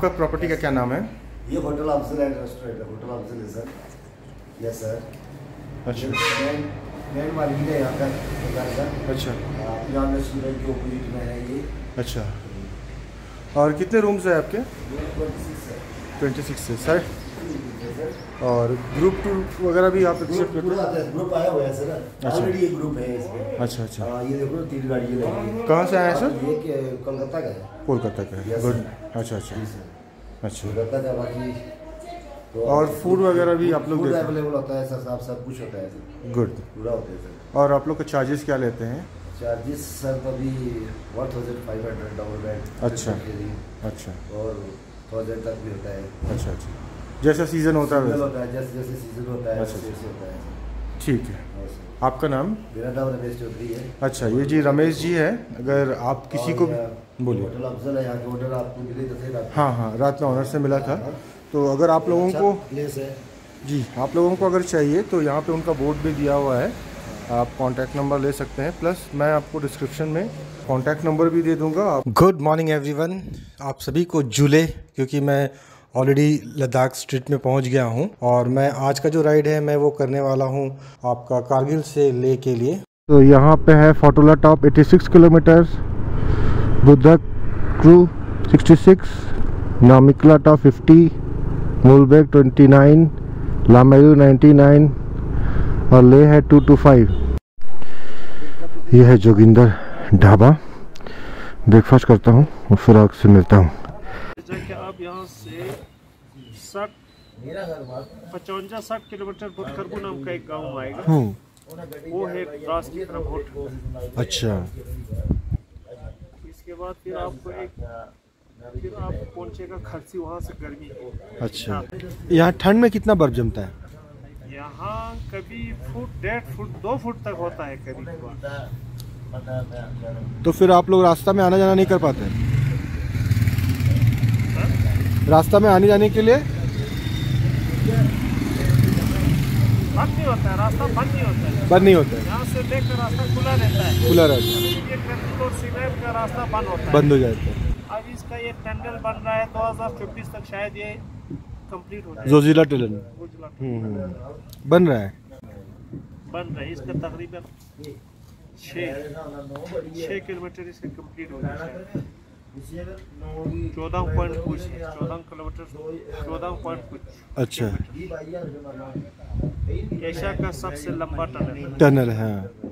आपका प्रॉपर्टी का क्या नाम है? ये होटल अफजल एंड रेस्टोरेंट है, होटल अफजल है सर। Yes sir. अच्छा, मेन मार्केट है यहाँ का दुकान का। अच्छा, पंजाब रेस्टोरेंट के ओपोजिट में है ये। अच्छा। और कितने रूम्स है आपके? 26 है सर। और ग्रुप टूर वगैरह भी आप एक्सेप्ट करते हैं? ग्रुप आया हुआ है सर, ऑलरेडी ये ग्रुप है इसमें। अच्छा, अच्छा। ये देखो 3 गाड़ी लगी है। कहाँ से आए हैं सर? ये कोलकाता का है। कोलकाता का है, गुड। अच्छा, अच्छा, अच्छा। कोलकाता का बाकी तो और फूड वगैरह भी आप लोग फूड देते हैं? अवेलेबल होता है सर, सब कुछ होता है सर, गुड। पूरा होता है सर। और आप लोग का चार्जेस क्या लेते हैं? चार्जेस सर अभी 1500 डबल बेड। अच्छा, अच्छा, और 1000 तक भी होता है। अच्छा, अच्छा। जैसा सीज़न होता है वैसे? होता है, जैसे जैसे सीजन होता है अच्छा, वैसे होता है। ठीक है। आपका नाम? मेरा नाम रमेश चौधरी है। अच्छा, ये जी रमेश जी है। अगर आप किसी को बोलिए। होटल अफजल है, यहाँ के ऑर्डर आपको मिले तो थे रात। हाँ, हाँ, रात में ऑनर से मिला था। तो अगर आप लोगों को प्लेस है जी, आप लोगों को अगर चाहिए तो यहाँ पे उनका बोर्ड भी दिया हुआ है, आप कॉन्टैक्ट नंबर ले सकते हैं। प्लस मैं आपको डिस्क्रिप्शन में कॉन्टैक्ट नंबर भी दे दूँगा। गुड मॉर्निंग एवरीवन, आप सभी को जुले, क्योंकि मैं ऑलरेडी लद्दाख स्ट्रीट में पहुंच गया हूं और मैं आज का जो राइड है मैं वो करने वाला हूं आपका कारगिल से ले के लिए। तो यहाँ पे है फोटोला टॉप 86 किलोमीटर, बुद्धा क्रू 66, नामिकला टॉप 50, मूलबेग 29, लामेयू 99 और ले है 225। ये है जोगिंदर ढाबा। ब्रेकफास्ट करता हूँ और फिर आपसे मिलता हूँ। आप यहाँ से 55-60 किलोमीटर बुद्धखरबू नाम का एक गांव आएगा, वो है द्रास की तरफ होटल। अच्छा, इसके बाद फिर आपको फिर आप पहुँचेगा खरसी, वहाँ से गर्मी। अच्छा। यहाँ ठंड में कितना बर्फ जमता है? यहाँ कभी फुट 1.5 फुट 2 फुट तक होता है कभी। तो फिर आप लोग रास्ता में आना जाना नहीं कर पाते? रास्ता में आने जाने के लिए बंद नहीं होता है, रास्ता बंद नहीं होता है। बंद नहीं होता है? यहाँ से लेकर रास्ता खुला रहता है। खुला रहता है। ये कर्नूल और सीमेंट का रास्ता बंद होता है, बंद हो जाता है। अब इसका ये टनल बन रहा है, 2024 तक शायद ये कंप्लीट हो जाए। जोजिला टनल बन रहा है? बन रहा है, इसका तकरीबन 6 किलोमीटर इसका कंप्लीट हो गया, 14 पॉइंट कुछ, 14 किलोमीटर 14 पॉइंट कुछ। अच्छा, एशिया का सबसे लंबा टनल है।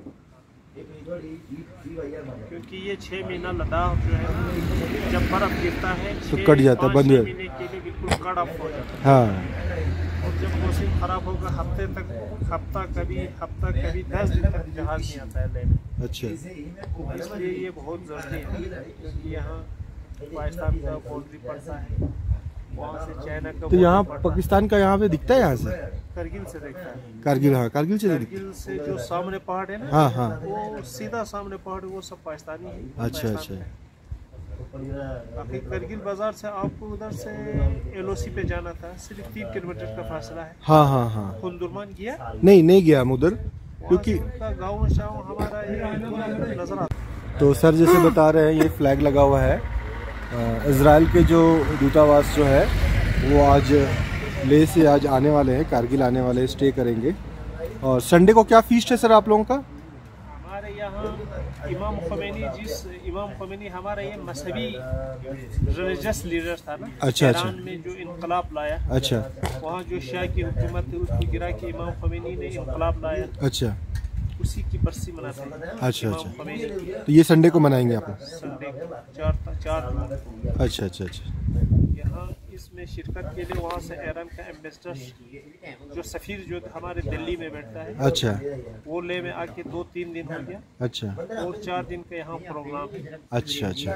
क्योंकि ये 6 महीना लद्दाख जो है जब बर्फ गिरता है तो कट जाता है, बंद हो जाता है। महीने के लिए बिल्कुल कट ऑफ हो जाता है। हाँ। और जब मौसम खराब होगा हफ्ता कभी 10 दिन तक जहाज नहीं आता है लेने। अच्छा, इसलिए ये बहुत जरूरी है, क्योंकि यहाँ पाकिस्तान का बाउंड्री पड़ता है, वहाँ से चाइना का। तो यहाँ पाकिस्तान का यहाँ पे दिखता है? यहाँ से करगिल से देखता है। कारगिल? हाँ, कारगिल से दिखता करगिल से जो सामने पहाड़ है ना, हाँ, हाँ, वो सीधा सामने पहाड़, वो सब पाकिस्तानी है। अच्छा, अच्छा। बाकी करगिल बाजार से आपको उधर से LOC पे जाना था, सिर्फ 3 किलोमीटर का फासला है। हाँ, हाँ, हाँ। खुंदुरमान गया? नहीं गया हम उधर, क्योंकि गाँव शाव हमारा नजर आता। तो सर जैसे बता रहे हैं, ये फ्लैग लगा हुआ है। इज़राइल के जो दूतावास जो है वो आज ले से आज आने वाले हैं, कारगिल आने वाले हैं, स्टे करेंगे। और संडे को क्या फीस्ट है सर आप लोगों का? हमारे यहाँ इमाम ख़ुमैनी हमारा ये मजहबी रिलीजियस लीडर था ना। अच्छा, अच्छा। ईरान में जो इनकलाब लाया, अच्छा, वहाँ जो शाह की हुकूमत है उसको गिरा के इमाम ख़ुमैनी ने इनकलाब लाया। अच्छा, उसी की बरसी मनाते हैं। अच्छा, अच्छा। तो ये संडे को मनाएंगे आप? संडे को 4 अच्छा, अच्छा, अच्छा। यहाँ इसमें शिरकत के लिए वहाँ से ईरान का एम्बेसडर जो सफ़ीर जो हमारे दिल्ली में बैठता है, अच्छा, वो ले में आके 2-3 दिन हो गया। अच्छा, और 4 दिन का यहाँ प्रोग्राम है। अच्छा, अच्छा।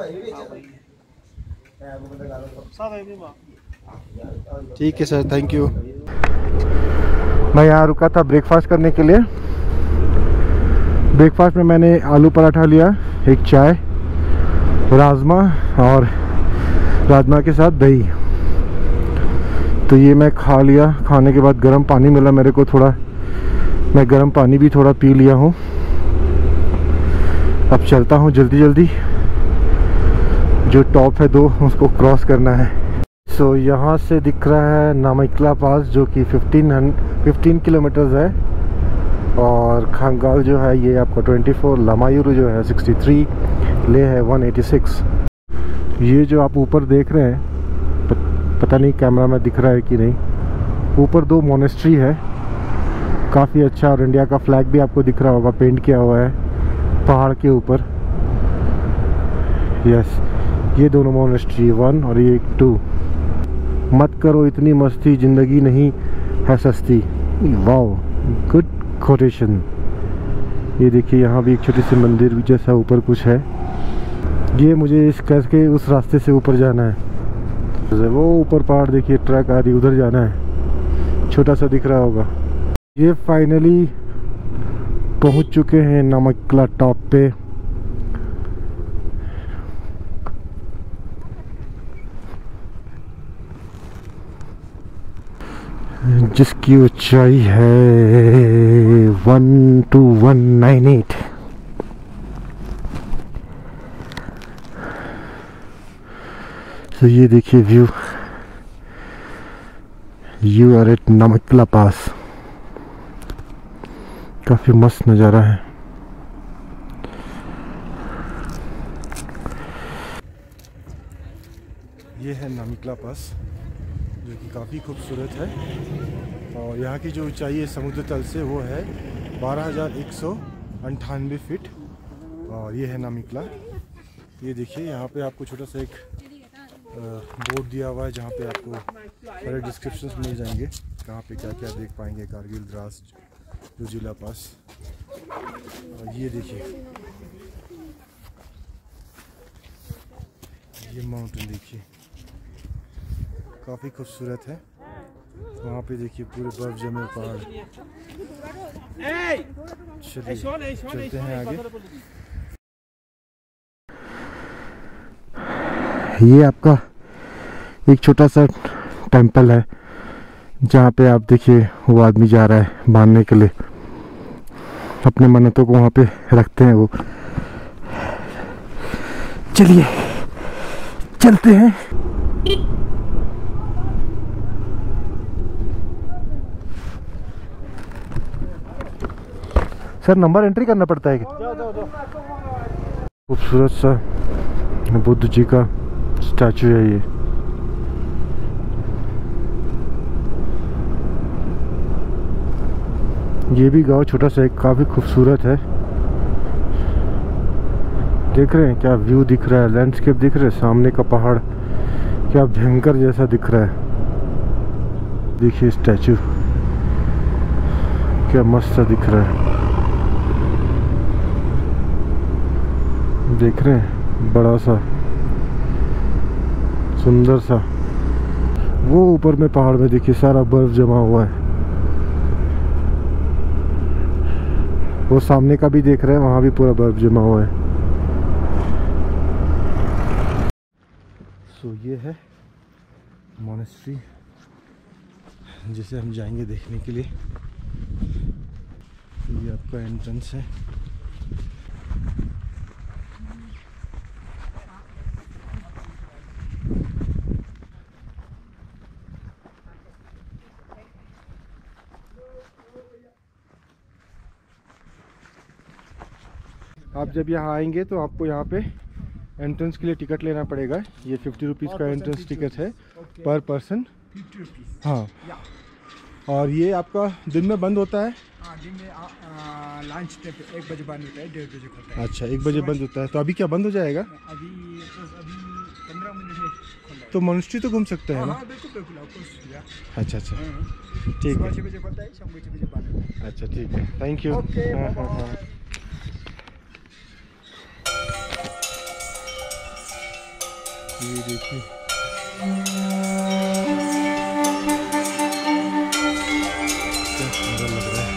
ठीक है सर, थैंक यू। मैं यहाँ रुका था ब्रेकफास्ट करने के लिए। ब्रेकफास्ट में मैंने आलू पराठा लिया, एक चाय, राजमा और राजमा के साथ दही। तो ये मैं खा लिया। खाने के बाद गर्म पानी मिला मेरे को थोड़ा, मैं गर्म पानी भी थोड़ा पी लिया हूँ। अब चलता हूँ जल्दी जल्दी, जो टॉप है 2 उसको क्रॉस करना है। सो यहाँ से दिख रहा है नामिक्ला पास, जो कि 15 किलोमीटर्स है। और खांगाल जो है ये आपका 24, लामायुरु जो है 63, ले है 186। ये जो आप ऊपर देख रहे हैं, पता नहीं कैमरा में दिख रहा है कि नहीं, ऊपर 2 मोनेस्ट्री है, काफ़ी अच्छा। और इंडिया का फ्लैग भी आपको दिख रहा होगा, पेंट किया हुआ है पहाड़ के ऊपर। यस, ये दोनों मोनेस्ट्री, 1 और ये 2। मत करो इतनी मस्ती, ज़िंदगी नहीं है सस्ती। Wow, good quotation. ये देखिए यहाँ भी एक छोटी सी मंदिर जैसा ऊपर कुछ है। ये मुझे इस करके उस रास्ते से ऊपर जाना है। वो ऊपर पहाड़ देखिए, ट्रैक आ रही, उधर जाना है, छोटा सा दिख रहा होगा। ये फाइनली पहुंच चुके हैं नामिक्ला टॉप पे। जिसकी ऊंचाई है 12198। तो ये देखिए view, you are at Namikala pass. काफी मस्त नज़ारा है। ये है नामिक्ला पास, जो कि काफ़ी खूबसूरत है। और यहाँ की जो ऊंचाई है समुद्र तल से वो है 12,198 फीट। और ये है नामिक्ला। ये देखिए यहाँ पे आपको छोटा सा एक बोर्ड दिया हुआ है, जहाँ पे आपको सारे डिस्क्रिप्शंस मिल जाएंगे, कहाँ पे क्या क्या देख पाएंगे। कारगिल, द्रास, जोजिला पास। और ये देखिए, ये माउंटेन देखिए, काफ़ी खूबसूरत है। वहाँ पे देखिए पूरे बर्फ जमे पहाड़। चलिए चलते हैं आगे। ये आपका एक छोटा सा टेंपल है, जहाँ पे आप देखिए वो आदमी जा रहा है बांधने के लिए, अपने मन्नतों को वहाँ पे रखते हैं वो। चलिए चलते हैं। सर नंबर एंट्री करना पड़ता है क्या? खूबसूरत सा बुद्ध जी का स्टैचू है ये। ये भी गांव छोटा सा एक, काफी खूबसूरत है। देख रहे हैं क्या व्यू दिख रहा है, लैंडस्केप दिख रहा है, सामने का पहाड़ क्या भयंकर जैसा दिख रहा है। देखिए स्टैचू क्या मस्त सा दिख रहा है। देख रहे हैं, बड़ा सा सुंदर सा। वो ऊपर में पहाड़ में देखिए सारा बर्फ जमा हुआ है। वो सामने का भी देख रहे हैं, वहाँ भी पूरा बर्फ जमा हुआ है। सो ये है मोनेस्ट्री, जिसे हम जाएंगे देखने के लिए। ये आपका एंट्रेंस है। आप जब यहाँ आएंगे तो आपको यहाँ पे एंट्रेंस के लिए टिकट लेना पड़ेगा। ये 50 रुपीज़ का एंट्रेंस टिकट है पर पर्सन। हाँ, और ये आपका दिन में बंद होता है? दिन में लंच टाइम 1 बजे बंद होता है, 1:30 बजे खुलता है। अच्छा, 1 बजे बंद होता है। तो अभी क्या बंद हो जाएगा? अभी 15 मिनट में खुलता है। तो मोनेस्ट्री तो घूम सकते हैं ना? हाँ बिल्कुल बिल्कुल, आपको अच्छा अच्छा, ठीक है। 6 बजे खुलता है, शाम को 6 बजे बंद होता है। अच्छा ठीक है, थैंक यू। ओके, हाँ हाँ हाँ। ये देखिए क्या सुंदर लग रहा है।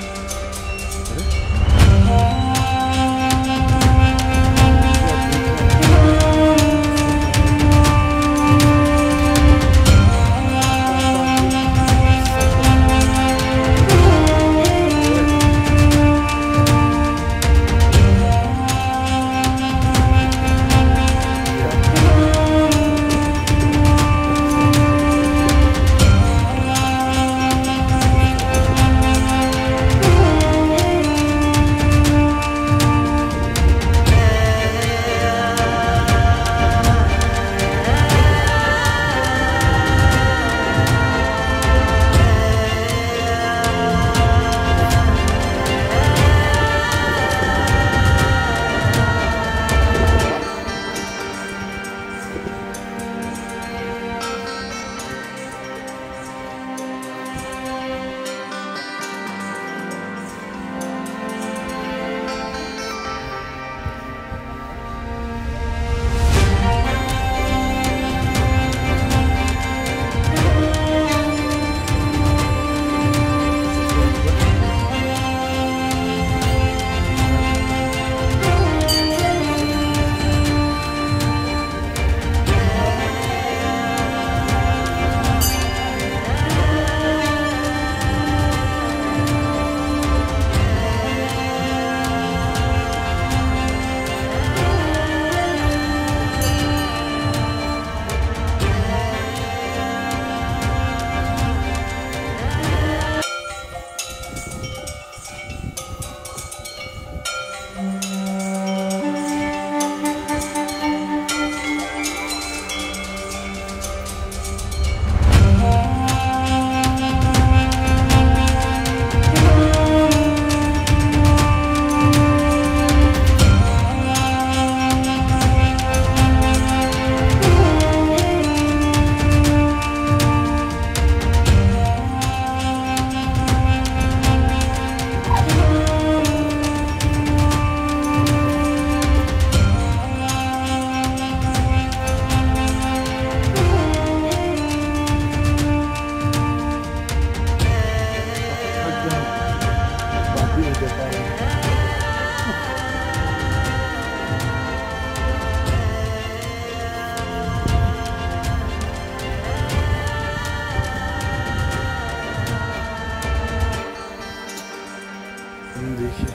देखिए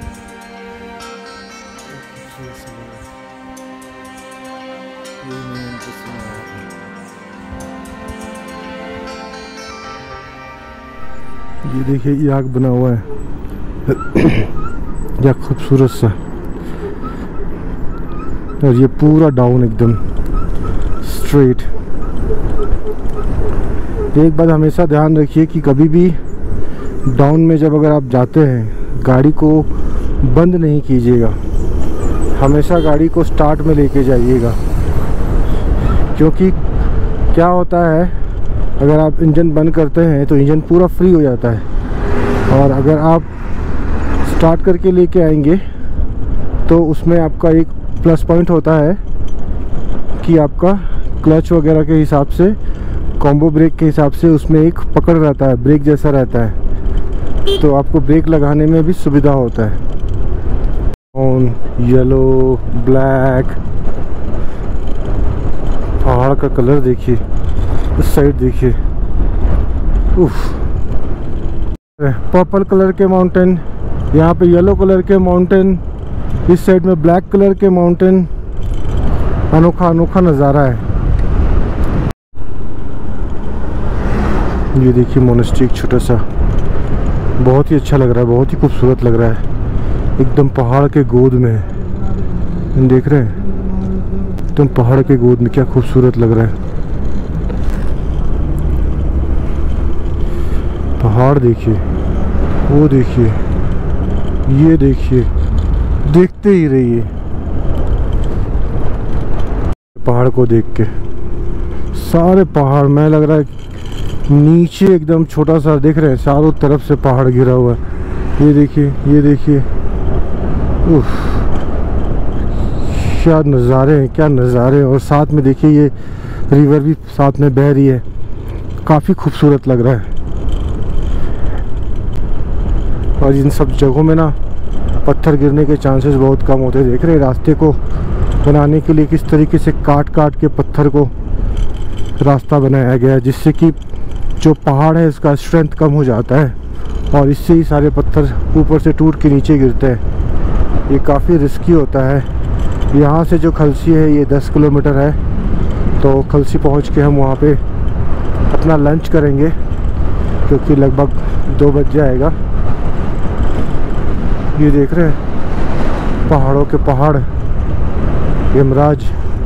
ये देखिए याक बना हुआ है क्या खूबसूरत सा, और ये पूरा डाउन एकदम स्ट्रेट। एक बात हमेशा ध्यान रखिए कि कभी भी डाउन में जब अगर आप जाते हैं गाड़ी को बंद नहीं कीजिएगा, हमेशा गाड़ी को स्टार्ट में लेके जाइएगा, क्योंकि क्या होता है अगर आप इंजन बंद करते हैं तो इंजन पूरा फ्री हो जाता है, और अगर आप स्टार्ट करके लेके आएंगे तो उसमें आपका एक प्लस पॉइंट होता है कि आपका क्लच वगैरह के हिसाब से, कॉम्बो ब्रेक के हिसाब से उसमें एक पकड़ रहता है, ब्रेक जैसा रहता है, तो आपको ब्रेक लगाने में भी सुविधा होता है। ऑन येलो ब्लैक, पहाड़ का कलर देखिए, इस साइड देखिए, उफ, पर्पल कलर के माउंटेन, यहाँ पे येलो कलर के माउंटेन, इस साइड में ब्लैक कलर के माउंटेन, अनोखा अनोखा नज़ारा है। ये देखिए मोनेस्ट्री छोटा सा, बहुत ही अच्छा लग रहा है, बहुत ही खूबसूरत लग रहा है, एकदम पहाड़ के गोद में है, देख रहे हैं, एकदम पहाड़ के गोद में, क्या खूबसूरत लग रहा है। पहाड़ देखिए, वो देखिए, ये देखिए, देखते ही रहिए पहाड़ को देख के। सारे पहाड़, मैं लग रहा है नीचे एकदम छोटा सा दिख रहे हैं, चारों तरफ से पहाड़ घिरा हुआ है। ये देखिए, ये देखिए, उफ, क्या नज़ारे हैं, क्या नज़ारे हैं। और साथ में देखिए ये रिवर भी साथ में बह रही है, काफ़ी खूबसूरत लग रहा है। और इन सब जगहों में ना पत्थर गिरने के चांसेस बहुत कम होते हैं। देख रहे हैं रास्ते को बनाने के लिए किस तरीके से काट काट के पत्थर को रास्ता बनाया गया है, जिससे कि जो पहाड़ है इसका स्ट्रेंथ कम हो जाता है, और इससे ही सारे पत्थर ऊपर से टूट के नीचे गिरते हैं। ये काफ़ी रिस्की होता है। यहाँ से जो खलसी है ये 10 किलोमीटर है, तो खलसी पहुँच के हम वहाँ पे अपना लंच करेंगे, क्योंकि लगभग 2 बज जाएगा। ये देख रहे हैं पहाड़ों के पहाड़, यमराज।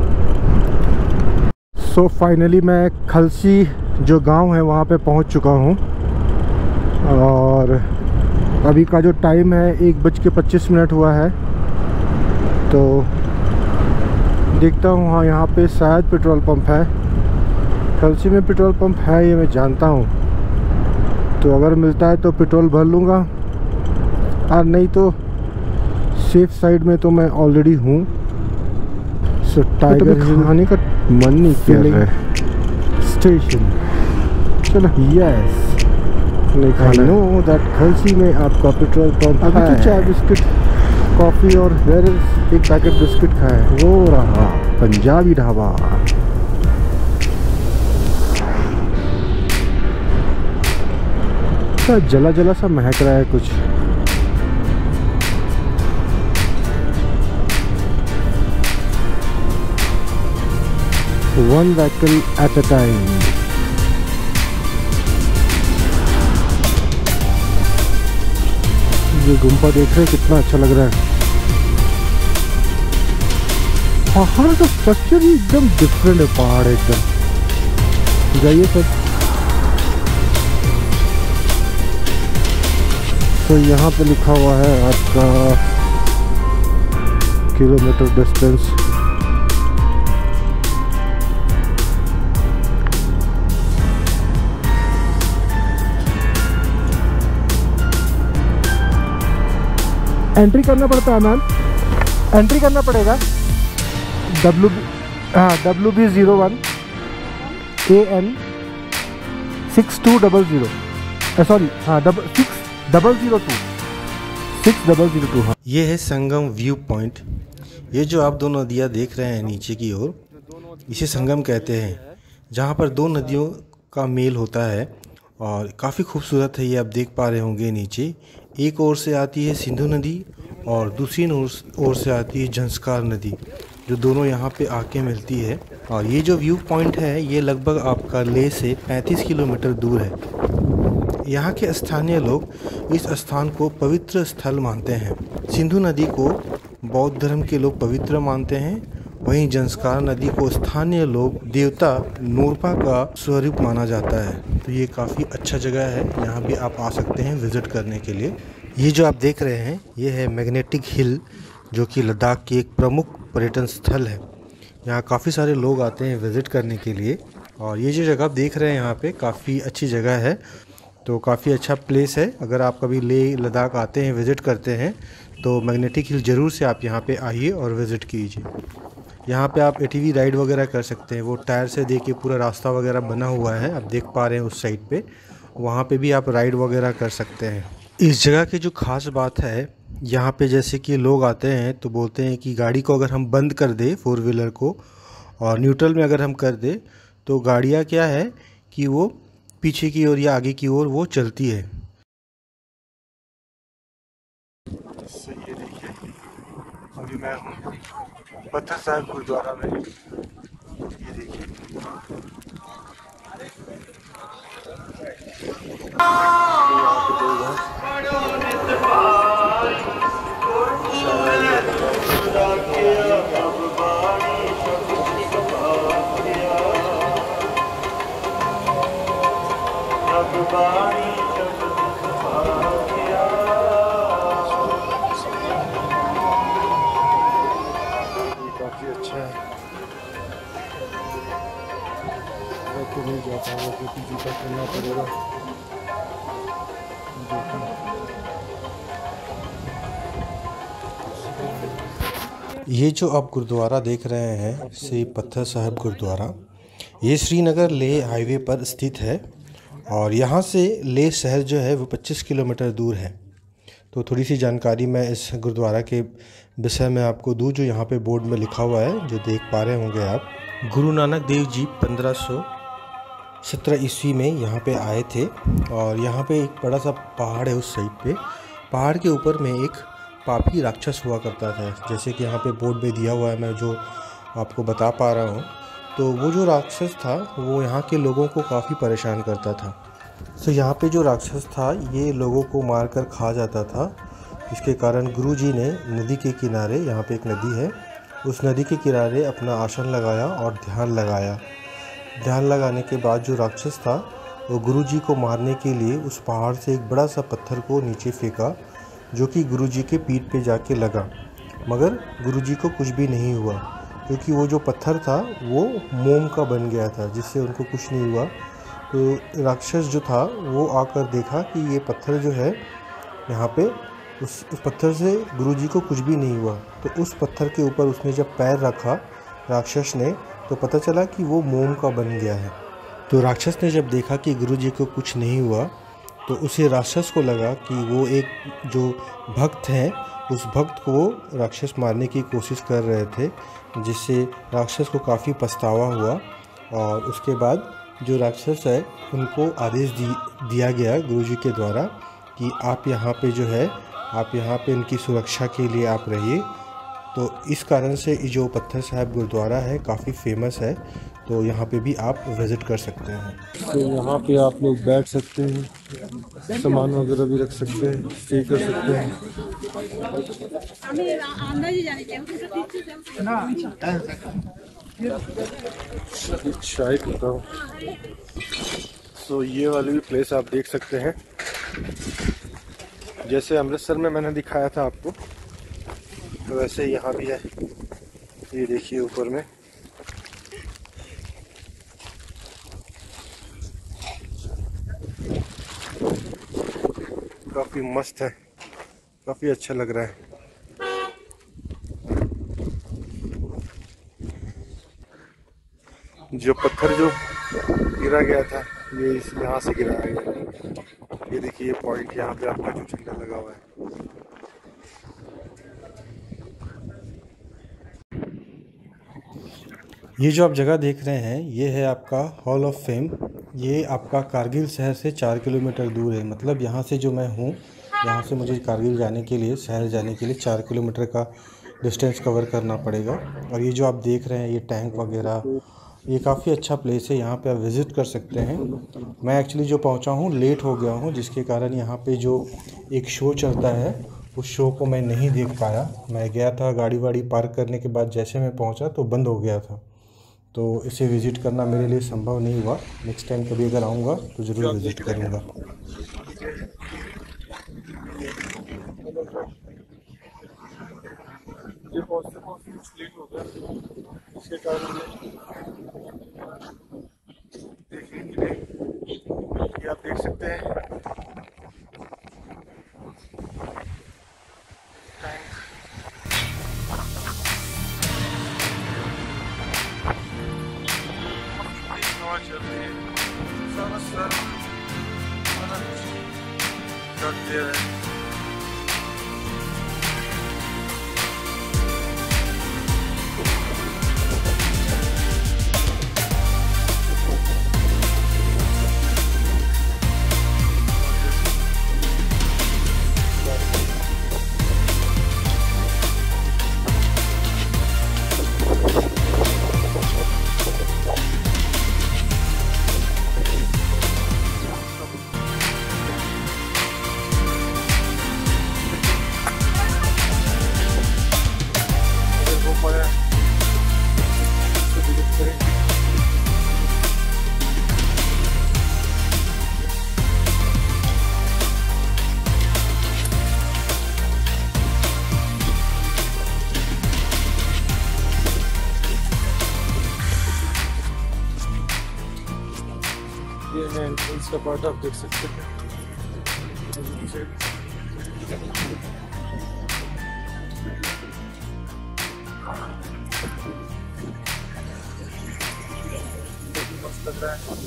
सो फाइनली मैं खलसी जो गांव है वहाँ पे पहुँच चुका हूँ, और अभी का जो टाइम है 1:25 हुआ है। तो देखता हूँ, हाँ यहाँ पे शायद पेट्रोल पंप है, खलसी में पेट्रोल पंप है ये मैं जानता हूँ, तो अगर मिलता है तो पेट्रोल भर लूँगा, और नहीं तो सेफ साइड में तो मैं ऑलरेडी हूँ। सो टाइगर हिल खाने का मन नहीं कर रहा है। स्टेशन, चलो, यस, नहीं खाना। नो दैट खलसी में आपका पेट्रोल पंप अभी तो चाय बिस्किट कॉफ़ी और एक पैकेट बिस्किट खाए, वो रहा पंजाबी ढाबा। जला जला सा महक रहा है कुछ। One vehicle at a time. ये गुम्बा देख रहे हैं कितना अच्छा लग रहा है। पहाड़ का स्ट्रक्चर ही एकदम डिफरेंट है, पहाड़ एकदम। जाइए सर। तो यहाँ पे लिखा हुआ है आपका किलोमीटर डिस्टेंस। एंट्री करना पड़ता है मैम, एंट्री करना पड़ेगा। WB01 AN 6200, सॉरी, हाँ 6002। हाँ, ये है संगम व्यू पॉइंट। ये जो आप दो नदियाँ देख रहे हैं नीचे की ओर, इसे संगम कहते हैं, जहाँ पर दो नदियों का मेल होता है, और काफ़ी खूबसूरत है ये। आप देख पा रहे होंगे नीचे एक ओर से आती है सिंधु नदी और दूसरी ओर से आती है ज़ंस्कार नदी, जो दोनों यहाँ पे आके मिलती है। और ये जो व्यू पॉइंट है ये लगभग आपका लेह से 35 किलोमीटर दूर है। यहाँ के स्थानीय लोग इस स्थान को पवित्र स्थल मानते हैं। सिंधु नदी को बौद्ध धर्म के लोग पवित्र मानते हैं, वहीं ज़ंस्कार नदी को स्थानीय लोग देवता नोरपा का स्वरूप माना जाता है। तो ये काफ़ी अच्छा जगह है, यहाँ भी आप आ सकते हैं विज़िट करने के लिए। ये जो आप देख रहे हैं ये है मैग्नेटिक हिल, जो कि लद्दाख की एक प्रमुख पर्यटन स्थल है। यहाँ काफ़ी सारे लोग आते हैं विज़िट करने के लिए। और ये जो जगह आप देख रहे हैं यहाँ पे काफ़ी अच्छी जगह है, तो काफ़ी अच्छा प्लेस है। अगर आप कभी लेह लद्दाख आते हैं विज़िट करते हैं तो मैग्नेटिक हिल ज़रूर से आप यहाँ पे आइए और विज़िट कीजिए। यहाँ पे आप ATV राइड वगैरह कर सकते हैं। वो टायर से देखिए पूरा रास्ता वगैरह बना हुआ है, आप देख पा रहे हैं उस साइड पे, वहाँ पे भी आप राइड वगैरह कर सकते हैं। इस जगह की जो ख़ास बात है, यहाँ पे जैसे कि लोग आते हैं तो बोलते हैं कि गाड़ी को अगर हम बंद कर दें 4 व्हीलर को और न्यूट्रल में अगर हम कर दें तो गाड़ियाँ क्या है कि वो पीछे की ओर या आगे की ओर वो चलती है। ये देखिए अभी मैं हूँ पत्थर साहिब गुरुद्वारा में। ये देखिए काफ़ी अच्छा है। मैं तो नहीं जा पाऊंगा क्योंकि जूता करना पड़ेगा। ये जो आप गुरुद्वारा देख रहे हैं श्री पत्थर साहिब गुरुद्वारा, ये श्रीनगर लेह हाईवे पर स्थित है और यहाँ से लेह शहर जो है वो 25 किलोमीटर दूर है। तो थोड़ी सी जानकारी मैं इस गुरुद्वारा के विषय में आपको दूँ, जो यहाँ पे बोर्ड में लिखा हुआ है, जो देख पा रहे होंगे आप। गुरु नानक देव जी 1517 ईस्वी में यहाँ पे आए थे और यहाँ पे एक बड़ा सा पहाड़ है उस साइड पे। पहाड़ के ऊपर में एक पापी राक्षस हुआ करता था, जैसे कि यहाँ पे बोर्ड में दिया हुआ है, मैं जो आपको बता पा रहा हूँ। तो वो जो राक्षस था वो यहाँ के लोगों को काफ़ी परेशान करता था। तो यहाँ पे जो राक्षस था ये लोगों को मारकर खा जाता था। इसके कारण गुरुजी ने नदी के किनारे, यहाँ पे एक नदी है, उस नदी के किनारे अपना आसन लगाया और ध्यान लगाया। ध्यान लगाने के बाद जो राक्षस था वो गुरुजी को मारने के लिए उस पहाड़ से एक बड़ा सा पत्थर को नीचे फेंका, जो कि गुरुजी के पीठ पे जाके लगा। मगर गुरुजी को कुछ भी नहीं हुआ, क्योंकि वो जो पत्थर था वो मोम का बन गया था, जिससे उनको कुछ नहीं हुआ। तो राक्षस जो था वो आकर देखा कि ये पत्थर जो है यहाँ पे, उस पत्थर से गुरुजी को कुछ भी नहीं हुआ। तो उस पत्थर के ऊपर उसने जब पैर रखा राक्षस ने, तो पता चला कि वो मोम का बन गया है। तो राक्षस ने जब देखा कि गुरुजी को कुछ नहीं हुआ, तो उसे राक्षस को लगा कि वो एक जो भक्त हैं उस भक्त को राक्षस मारने की कोशिश कर रहे थे, जिससे राक्षस को काफ़ी पछतावा हुआ। और उसके बाद जो राक्षस है उनको आदेश दिया गया गुरुजी के द्वारा कि आप यहाँ पे जो है, आप यहाँ पे इनकी सुरक्षा के लिए आप रहिए। तो इस कारण से ये जो पत्थर साहिब गुरुद्वारा है काफ़ी फेमस है, तो यहाँ पे भी आप विज़िट कर सकते हैं। तो यहाँ पे आप लोग बैठ सकते हैं, सामान वगैरह भी रख सकते हैं, स्टे कर सकते हैं। चाय पीता हूँ। तो ये वाली भी प्लेस आप देख सकते हैं, जैसे अमृतसर में मैंने दिखाया था आपको, तो वैसे यहाँ भी है। ये देखिए ऊपर में काफ़ी मस्त है, काफ़ी अच्छा लग रहा है। जो पत्थर जो गिरा गया था ये यहाँ से गिराया गया। ये देखिए ये पॉइंट, यहाँ पे आपका जो झंडा लगा हुआ है। ये जो आप जगह देख रहे हैं ये है आपका हॉल ऑफ फेम। ये आपका कारगिल शहर से 4 किलोमीटर दूर है। मतलब यहाँ से जो मैं हूँ यहाँ से मुझे कारगिल जाने के लिए, शहर जाने के लिए 4 किलोमीटर का डिस्टेंस कवर करना पड़ेगा। और ये जो आप देख रहे हैं ये टैंक वगैरह, ये काफ़ी अच्छा प्लेस है, यहाँ पे आप विज़िट कर सकते हैं। मैं एक्चुअली जो पहुँचा हूँ लेट हो गया हूँ, जिसके कारण यहाँ पे जो एक शो चलता है उस शो को मैं नहीं देख पाया। मैं गया था गाड़ी वाड़ी पार्क करने के बाद, जैसे मैं पहुँचा तो बंद हो गया था, तो इसे विज़िट करना मेरे लिए संभव नहीं हुआ। नेक्स्ट टाइम कभी अगर आऊँगा तो ज़रूर विज़िट करूँगा। ये बहुत कुछ लेट हो गया, इसके कारण ये आप देख सकते हैं चल रही है, ये है एंट्रेंस का पार्ट, आप देख सकते हैं। मस्त लग रहा है।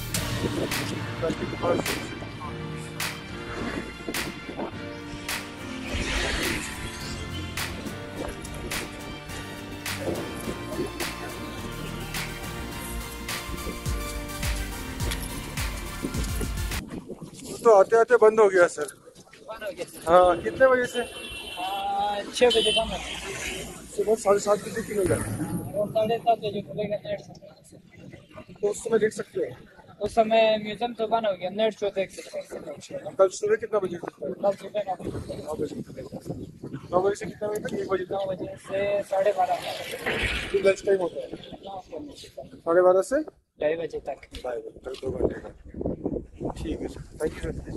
तो आते आते बंद हो गया सर। हाँ, कितने बजे से? 6 बजे का मैं सुबह 7:30 बजे क्यों जाए? 7:30 बजे खुलेगा नेट। तो उस समय देख सकते हैं। उस समय म्यूजियम तो बंद हो गया, नेट शो देख सकते हैं। कल सुबह कितना बजे? कल सुबह 9 बजे से कितना बजे तक? 1 बजे। 9 बजे से 12:30 फिर लंच टाइम होता है 12:30 से 2:30 बजे तक। 2 घंटे का। ठीक है सर, थैंक यू सर।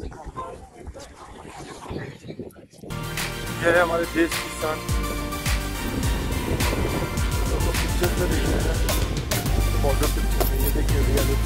यह है हमारे देश की शान। पिक्चर में देखिए, बॉर्डर पिक्चर में ये देखिए भैया।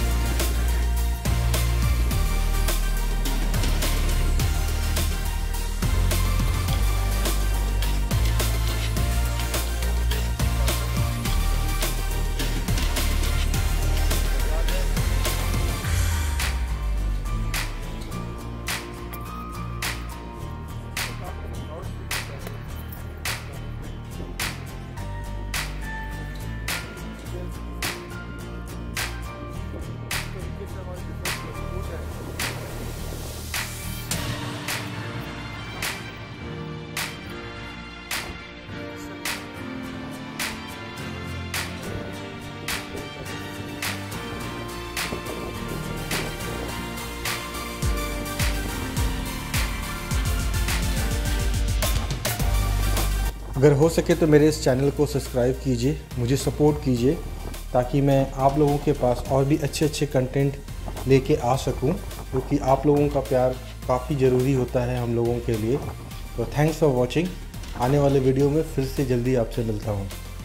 अगर हो सके तो मेरे इस चैनल को सब्सक्राइब कीजिए, मुझे सपोर्ट कीजिए, ताकि मैं आप लोगों के पास और भी अच्छे अच्छे कंटेंट लेके आ सकूं, क्योंकि आप लोगों का प्यार काफ़ी ज़रूरी होता है हम लोगों के लिए। तो थैंक्स फॉर वॉचिंग। आने वाले वीडियो में फिर से जल्दी आपसे मिलता हूं।